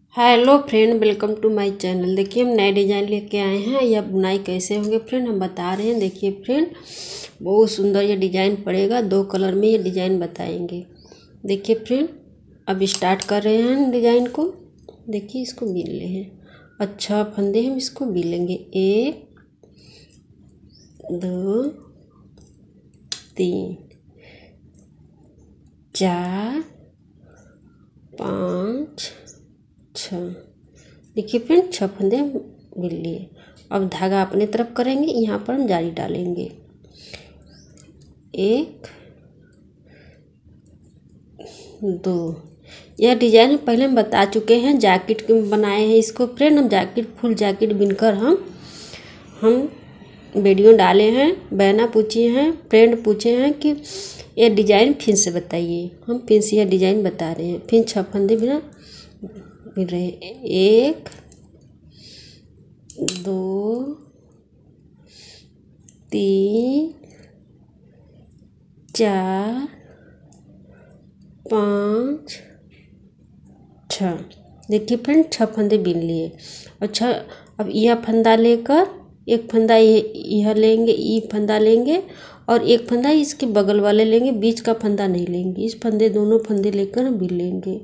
Hello friend, welcome to my channel. देखिए हम नए डिज़ाइन लेके आए हैं। यह बुनाई कैसे होंगे फ्रेंड हम बता रहे हैं। देखिए फ्रेंड, बहुत सुंदर ये डिज़ाइन पड़ेगा। 2 कलर में ये डिज़ाइन बताएंगे। देखिए फ्रेंड, अब स्टार्ट कर रहे हैं डिज़ाइन को। देखिए इसको बीन ले हैं। अच्छा फंदे हम इसको बीन लेंगे। 1 2 3 4 5 6। देखिए फ्रेंड, 6 फंदे मिल लिए। अब धागा अपने तरफ करेंगे, यहाँ पर हम जाली डालेंगे। 1 2। यह डिजाइन पहले हम बता चुके हैं, जैकेट बनाए हैं इसको फ्रेंड। हम जैकेट फुल जैकेट बिनकर हम वीडियो डाले हैं। बहना पूछी हैं, फ्रेंड पूछे हैं कि यह डिज़ाइन फिर से बताइए। हम फिर से यह डिज़ाइन बता रहे हैं। फिर 6 फंदे बिना मिल रहे हैं। 1 2 3 4 5 6। देखिए फ्रेंड, 6 फंदे बीन लिए। अच्छा, अब यह फंदा लेकर एक फंदा यह लेंगे, ये फंदा लेंगे और एक फंदा इसके बगल वाले लेंगे। बीच का फंदा नहीं लेंगे। इस फंदे दोनों फंदे लेकर हम बीन लेंगे।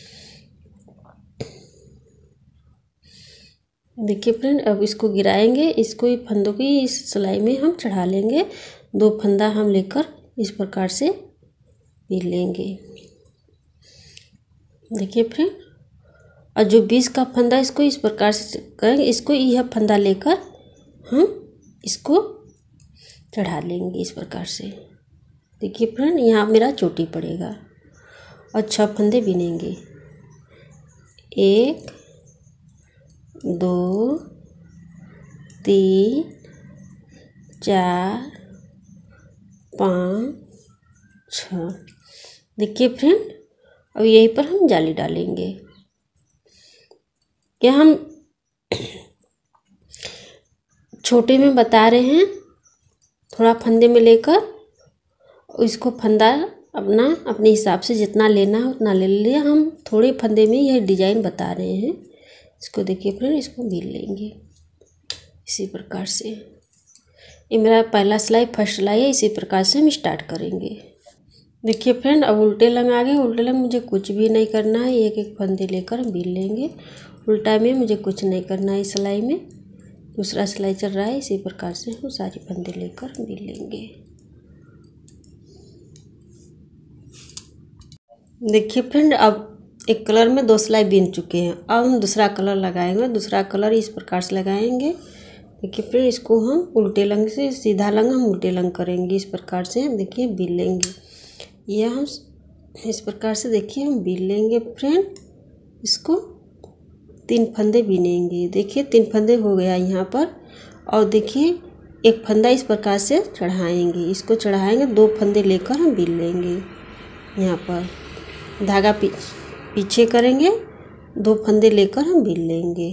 देखिए फ्रेंड, अब इसको गिराएंगे। इसको ही फंदों की इस सिलाई में हम चढ़ा लेंगे। 2 फंदा हम लेकर इस प्रकार से बीन लेंगे। देखिए फ्रेंड, और जो बीच का फंदा इसको इस प्रकार से करेंगे। इसको यह फंदा लेकर हम इसको चढ़ा लेंगे इस प्रकार से। देखिए फ्रेंड, यहाँ मेरा चोटी पड़ेगा और 6 फंदे बीनेंगे। 1 2 3 4 5 6। देखिए फ्रेंड, अब यहीं पर हम जाली डालेंगे। क्या हम छोटे में बता रहे हैं, थोड़ा फंदे में लेकर इसको फंदा अपने हिसाब से जितना लेना है उतना ले लिया। हम थोड़े फंदे में यह डिज़ाइन बता रहे हैं। इसको देखिए फ्रेंड, इसको बीन लेंगे इसी प्रकार से। ये मेरा पहला सिलाई फर्स्ट सिलाई है। इसी प्रकार से हम स्टार्ट करेंगे। देखिए फ्रेंड, अब उल्टे लंग आ गए। उल्टे लंग मुझे कुछ भी नहीं करना है। एक एक फंदे लेकर हम बीन लेंगे। उल्टा में मुझे कुछ नहीं करना है। इस सिलाई में दूसरा सिलाई चल रहा है। इसी प्रकार से हम सारे फंदे लेकर बीन लेंगे। देखिए फ्रेंड, अब एक कलर में 2 सिलाई बीन चुके हैं। अब हम दूसरा कलर लगाएंगे। दूसरा कलर इस प्रकार से लगाएंगे। देखिए फ्रेंड, इसको हम उल्टे लंग से सीधा लंग हम उल्टे लंग करेंगे। इस प्रकार से देखिए बीन लेंगे। यह हम इस प्रकार से देखिए हम बीन लेंगे फ्रेंड। इसको 3 फंदे बीनेंगे। देखिए 3 फंदे हो गया यहाँ पर। और देखिए एक फंदा इस प्रकार से चढ़ाएंगे। इसको चढ़ाएंगे, 2 फंदे लेकर हम बीन लेंगे। यहाँ पर धागा पीछे करेंगे, 2 फंदे लेकर हम बीन लेंगे।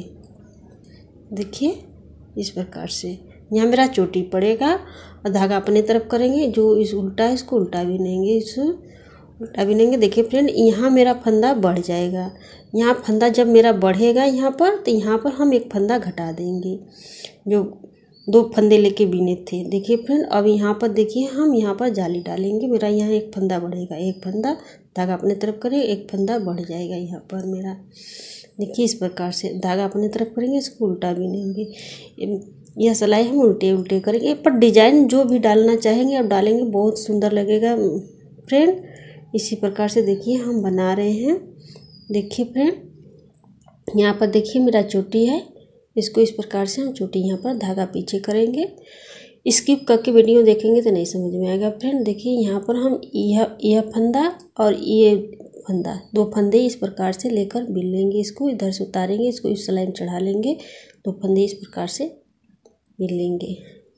देखिए इस प्रकार से यहाँ मेरा चोटी पड़ेगा और धागा अपने तरफ करेंगे। जो इस उल्टा है इसको उल्टा बीनेंगे, इस उल्टा बीनेंगे। देखिए फ्रेंड, यहाँ मेरा फंदा बढ़ जाएगा। यहाँ फंदा जब मेरा बढ़ेगा यहाँ पर, तो यहाँ पर हम एक फंदा घटा देंगे जो 2 फंदे लेके बीने थे। देखिए फ्रेंड, अब यहाँ पर देखिए हम यहाँ पर जाली डालेंगे। मेरा यहाँ एक फंदा बढ़ेगा, एक फंदा धागा अपने तरफ करें, एक फंदा बढ़ जाएगा यहाँ पर मेरा। देखिए इस प्रकार से धागा अपने तरफ करेंगे, इसको उल्टा बीनेंगे। यह सिलाई हम उल्टे उल्टे करेंगे। पर डिजाइन जो भी डालना चाहेंगे अब डालेंगे, बहुत सुंदर लगेगा फ्रेंड। इसी प्रकार से देखिए हम बना रहे हैं। देखिए फ्रेंड, यहाँ पर देखिए मेरा चोटी है। इसको इस प्रकार से हम चोटी यहाँ पर धागा पीछे करेंगे। स्किप करके वीडियो देखेंगे तो नहीं समझ में आएगा फ्रेंड। देखिए यहाँ पर हम यह फंदा और ये फंदा 2 फंदे इस प्रकार से लेकर बीन लेंगे। इसको इधर से उतारेंगे, इसको इस सिलाई में चढ़ा लेंगे। 2 फंदे इस प्रकार से बीन लेंगे।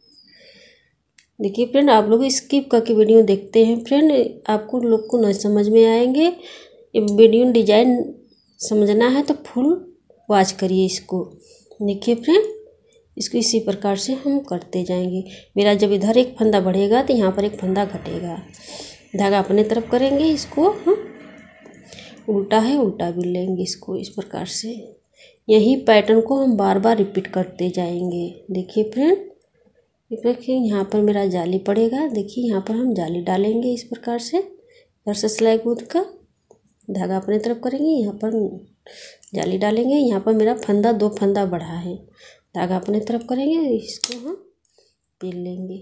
देखिए फ्रेंड, आप लोग स्किप करके वीडियो देखते हैं फ्रेंड, आपको लोग को नहीं समझ में आएंगे। ये वीडियो डिजाइन समझना है तो फुल वॉच करिए इसको। देखिए फ्रेंड, इसको इसी प्रकार से हम करते जाएंगे। मेरा जब इधर एक फंदा बढ़ेगा तो यहाँ पर एक फंदा घटेगा। धागा अपने तरफ करेंगे, इसको हम उल्टा है उल्टा बिन लेंगे इसको इस प्रकार से। यही पैटर्न को हम बार बार रिपीट करते जाएंगे। देखिए फ्रेंड, देखिए यहाँ पर मेरा जाली पड़ेगा। देखिए यहाँ पर हम जाली डालेंगे इस प्रकार से। इधर से सिलाई गूंथ कर धागा अपने तरफ करेंगे, यहाँ पर जाली डालेंगे। यहाँ पर मेरा फंदा 2 फंदा बढ़ा है, धागा अपने तरफ करेंगे, इसको हम बिन लेंगे।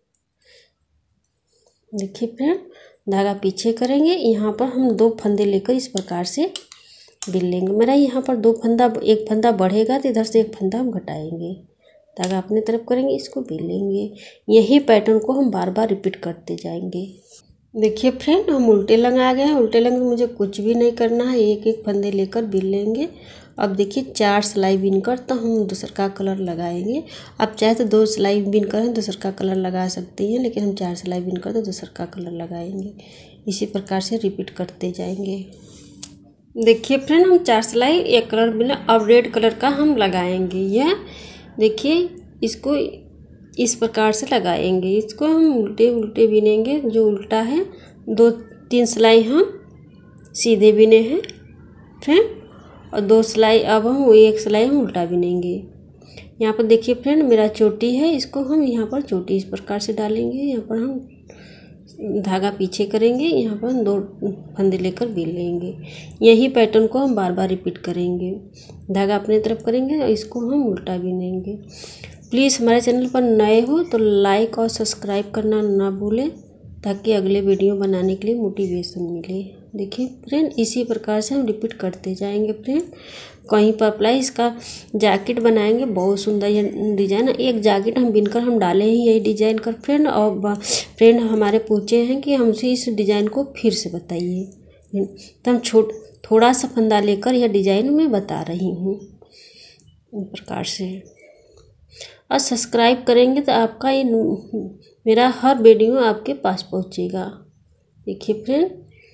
देखिए फ्रेंड, धागा पीछे करेंगे, यहाँ पर हम 2 फंदे लेकर इस प्रकार से बिन लेंगे। मेरा यहाँ पर 2 फंदा, 1 फंदा बढ़ेगा तो इधर से 1 फंदा हम घटाएंगे, धागा अपने तरफ करेंगे, इसको बिन लेंगे। यही पैटर्न को हम बार बार रिपीट करते जाएंगे। देखिए फ्रेंड, हम उल्टे लंग आ गए हैं। उल्टे लंग में मुझे कुछ भी नहीं करना है, एक एक फंदे लेकर बिन लेंगे। अब देखिए 4 सिलाई बिनकर तो हम दूसर का कलर लगाएंगे। आप चाहे तो 2 सिलाई बिनकर दूसर का कलर लगा सकती हैं, लेकिन हम 4 सिलाई बिनकर तो दूसर का कलर लगाएंगे। इसी प्रकार से रिपीट करते जाएंगे। देखिए फ्रेंड, हम 4 सिलाई एक कलर बिना, अब रेड कलर का हम लगाएंगे। यह देखिए, इसको इस प्रकार से लगाएंगे। इसको हम उल्टे उल्टे बिनेंगे। जो उल्टा है 2-3 सिलाई हम सीधे बिने हैं फ्रेंड, और 2 सिलाई अब हम 1 सिलाई हम उल्टा बिनेंगे। यहाँ पर देखिए फ्रेंड, मेरा चोटी है, इसको हम यहाँ पर चोटी इस प्रकार से डालेंगे। यहाँ पर हम धागा पीछे करेंगे, यहाँ पर 2 फंदे लेकर बिन लेंगे। यही पैटर्न को हम बार बार रिपीट करेंगे। धागा अपने तरफ करेंगे और इसको हम उल्टा बिनेंगे। प्लीज़ हमारे चैनल पर नए हो तो लाइक और सब्सक्राइब करना ना भूलें, ताकि अगले वीडियो बनाने के लिए मोटिवेशन मिले। देखिए फ्रेंड, इसी प्रकार से हम रिपीट करते जाएंगे फ्रेंड। कहीं पर अप्लाई इसका जैकेट बनाएंगे, बहुत सुंदर ये डिज़ाइन। एक जैकेट हम बिनकर हम डाले हैं यही डिज़ाइन कर फ्रेंड। और फ्रेंड हमारे पूछे हैं कि हमसे इस डिज़ाइन को फिर से बताइए, तो हम थोड़ा सा फंदा लेकर यह डिज़ाइन मैं बता रही हूँ इस प्रकार से। और सब्सक्राइब करेंगे तो आपका ये मेरा हर वीडियो आपके पास पहुंचेगा। देखिए फ्रेंड,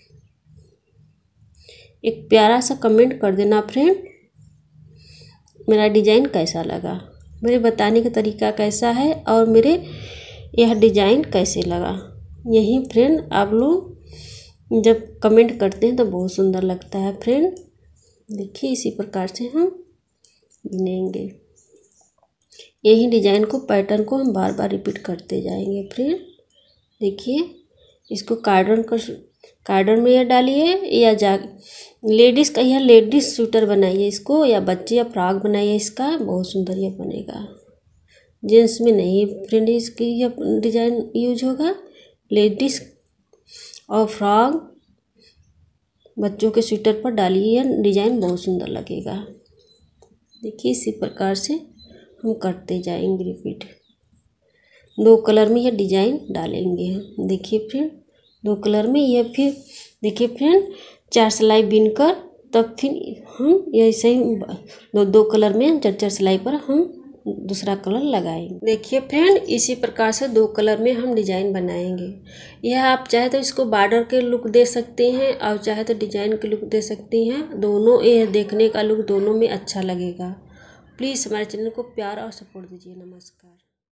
एक प्यारा सा कमेंट कर देना फ्रेंड, मेरा डिज़ाइन कैसा लगा, मेरे बताने का तरीका कैसा है, और मेरे यह डिज़ाइन कैसे लगा। यही फ्रेंड आप लोग जब कमेंट करते हैं तो बहुत सुंदर लगता है फ्रेंड। देखिए इसी प्रकार से हम बिनेंगे। यही डिज़ाइन को, पैटर्न को हम बार बार रिपीट करते जाएंगे फ्रेंड। देखिए, इसको कार्डन में यह डालिए, या लेडीज़ का यह लेडीज़ स्वेटर बनाइए इसको, या बच्चे या फ्रॉक बनाइए इसका, बहुत सुंदर यह बनेगा। जेंट्स में नहीं फ्रेंड इसकी यह डिज़ाइन यूज होगा। लेडीज़ और फ्रॉक, बच्चों के स्वेटर पर डालिए, यह डिज़ाइन बहुत सुंदर लगेगा। देखिए इसी प्रकार से हम करते जाएंगे रिपीट। 2 कलर में यह डिज़ाइन डालेंगे हम। देखिए फ्रेंड, 2 कलर में यह, फिर देखिए फ्रेंड 4 सिलाई बिनकर तब फिर हम ऐसे ही 2 कलर में 4-4 सिलाई पर हम दूसरा कलर लगाएंगे। देखिए फ्रेंड, इसी प्रकार से 2 कलर में हम डिज़ाइन बनाएंगे। यह आप चाहे तो इसको बॉर्डर के लुक दे सकते हैं, और चाहे तो डिज़ाइन के लुक दे सकती हैं। दोनों, यह देखने का लुक दोनों में अच्छा लगेगा। प्लीज़ हमारे चैनल को प्यार और सपोर्ट दीजिए। नमस्कार।